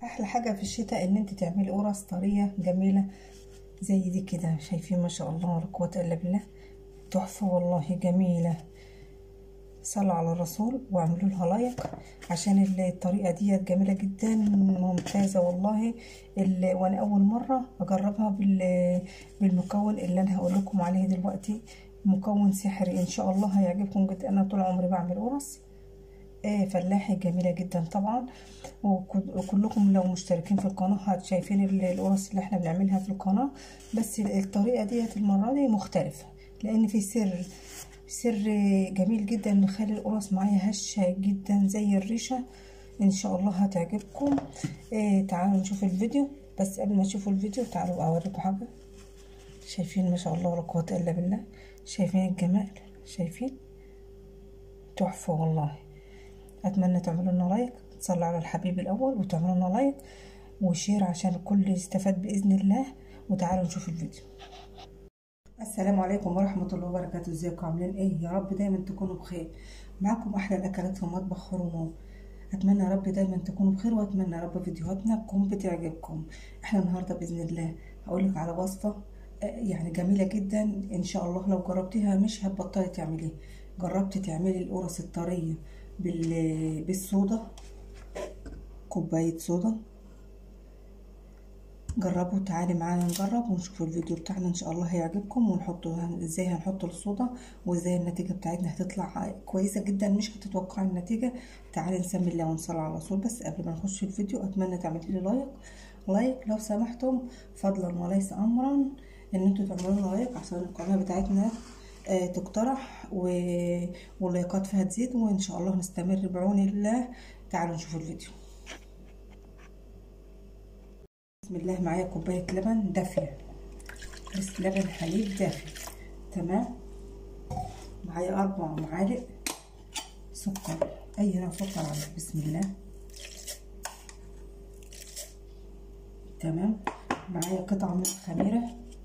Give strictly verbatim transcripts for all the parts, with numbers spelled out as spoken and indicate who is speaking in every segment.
Speaker 1: احلى حاجه في الشتاء ان انت تعملي قرص طريه جميله زي دي كده. شايفين ما شاء الله ولا قوه الا بالله، تحفه والله جميله. صلوا على الرسول واعملوا لها لايك عشان الطريقه ديت جميله جدا ممتازه والله. وانا اول مره اجربها بالمكون اللي انا هقول لكم عليه دلوقتي، مكون سحري ان شاء الله هيعجبكم جدا. انا طول عمري بعمل قرص فلاحي جميله جدا طبعا، وكلكم لو مشتركين في القناه شايفين القرص اللي احنا بنعملها في القناه، بس الطريقه ديت المره دي مختلفه لان في سر سر جميل جدا مخلي القرص معايا هشه جدا زي الريشه. ان شاء الله هتعجبكم. إيه تعالوا نشوف الفيديو، بس قبل ما تشوفوا الفيديو تعالوا اوريكم حاجه. شايفين ما شاء الله ولا قوه الا بالله، شايفين الجمال، شايفين تحفه والله. اتمنى تعملوا لنا لايك، تصلوا على الحبيب الاول وتعملوا لنا لايك وشير عشان الكل يستفاد باذن الله. وتعالوا نشوف الفيديو. السلام عليكم ورحمه الله وبركاته، ازيكم عاملين ايه؟ يا رب دايما تكونوا بخير. معاكم احلى الاكلات في مطبخ خرومو. اتمنى يا رب دايما تكونوا بخير، واتمنى يا رب فيديوهاتنا تكون بتعجبكم. احنا النهارده باذن الله هقول لك على وصفه يعني جميله جدا ان شاء الله. لو جربتيها مش هتبطلي تعمليها. جربتي تعملي القرص الطريه بالصودا، كوبايه صودا، جربوا. تعالي معانا نجرب ونشوف الفيديو بتاعنا ان شاء الله هيعجبكم، ونحط ازاي هنحط الصودا وازاي النتيجه بتاعتنا هتطلع كويسه جدا، مش هتتوقعي النتيجه. تعالي نسمي الله ونصلي على الرسول. بس قبل ما نخش في الفيديو اتمنى تعملوا لي لايك لايك لو سمحتم، فضلا وليس امرا ان انتوا تعملوا لنا لايك عشان القناه بتاعتنا آه تقترح واللايكات فيها تزيد، وان شاء الله نستمر بعون الله. تعالوا نشوف الفيديو. بسم الله. معايا كوبايه لبن دافيه، بس لبن حليب دافي، تمام. معايا اربع معالق سكر، اي نوع سكر عندك. بسم الله، تمام. معايا قطعه من الخميره،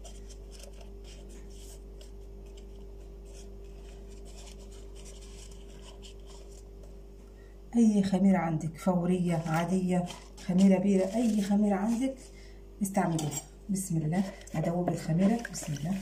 Speaker 1: اي خميره عندك، فوريه عاديه، خميره بيره، اي خميره عندك استعمليها. بسم الله. ادوب الخميره. بسم الله.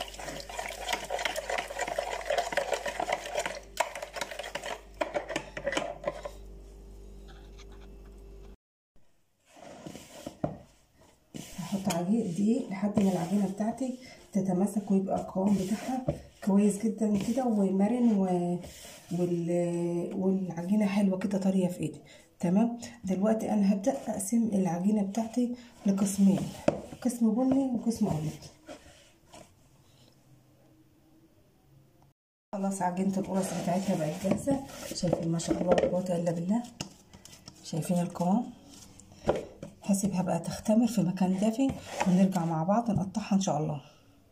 Speaker 1: هحط عجين دقيق لحد ما العجينه بتاعتي تتماسك ويبقى القوام بتاعها كويس جدا كده ومرن و... وال... والعجينه حلوه كده طريه في ايدي، تمام. دلوقتي انا هبدا اقسم العجينه بتاعتي لقسمين، قسم بني وقسم ابيض. خلاص عجينه القرص بتاعتها بقت جاهزه. شايفين ما شاء الله لا قوه الا بالله، شايفين القوام. هسيبها بقى تختمر في مكان دافي ونرجع مع بعض نقطعها ان شاء الله.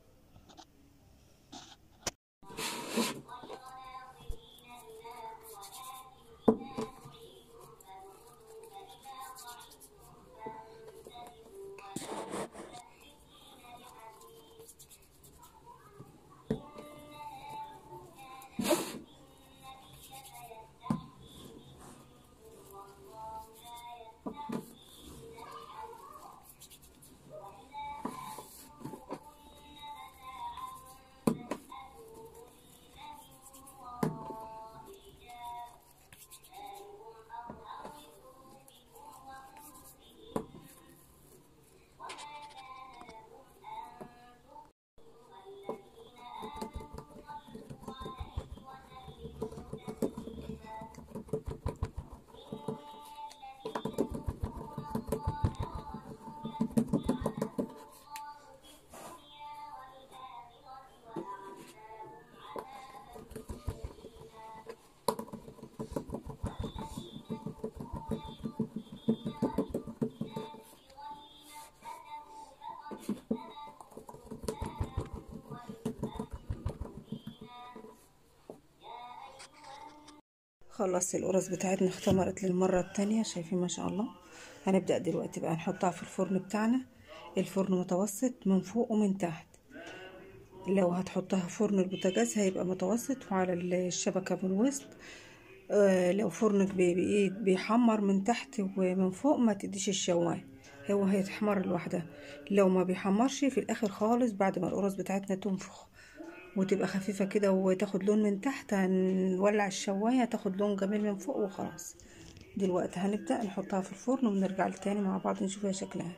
Speaker 1: خلصت القرص بتاعتنا اختمرت للمره التانية، شايفين ما شاء الله. هنبدا دلوقتي بقى نحطها في الفرن بتاعنا. الفرن متوسط من فوق ومن تحت. لو هتحطها في فرن البوتاجاز هيبقى متوسط وعلى الشبكه من الوسط آه لو فرنك بي- بي- بيحمر من تحت ومن فوق ما تديش الشوايه، هو هيتحمر لوحدها. لو ما بيحمرش في الاخر خالص بعد ما القرص بتاعتنا تنفخ وتبقى خفيفه كده وتاخد لون من تحت، هنولع الشوايه تاخد لون جميل من فوق وخلاص. دلوقتي هنبدأ نحطها في الفرن ونرجع تاني مع بعض نشوفها شكلها.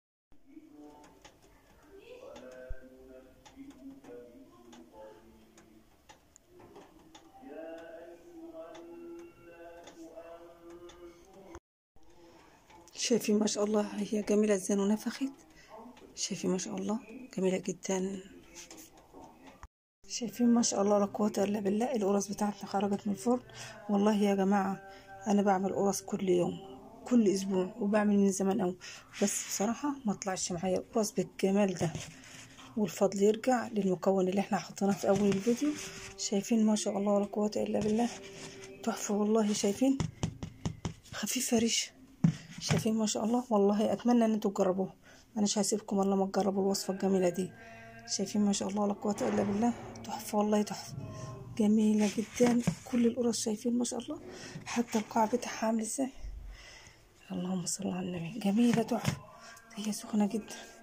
Speaker 1: شايفين ما شاء الله هي جميلة ازاي ونفخت؟ شايفين ما شاء الله جميلة جدا. شايفين ما شاء الله لا قوة الا بالله. القرص بتاعتنا خرجت من الفرن. والله يا جماعة انا بعمل قرص كل يوم كل اسبوع وبعمل من زمان اوي، بس بصراحة ما طلعش معايا قرص بالجمال ده، والفضل يرجع للمكون اللي احنا حطيناه في اول الفيديو. شايفين ما شاء الله لا قوة الا بالله، تحفة والله. شايفين خفيفة ريش، شايفين ما شاء الله. والله اتمنى ان انتوا تجربوها، انا مش هسيبكم الا ما تجربوا الوصفه الجميله دي. شايفين ما شاء الله لا قوه الا بالله، تحفه والله تحفه جميله جدا. كل القرص شايفين ما شاء الله، حتى القاع بتاعها عامل ازاي. اللهم صل على النبي، جميله تحفه. هي سخنه جدا.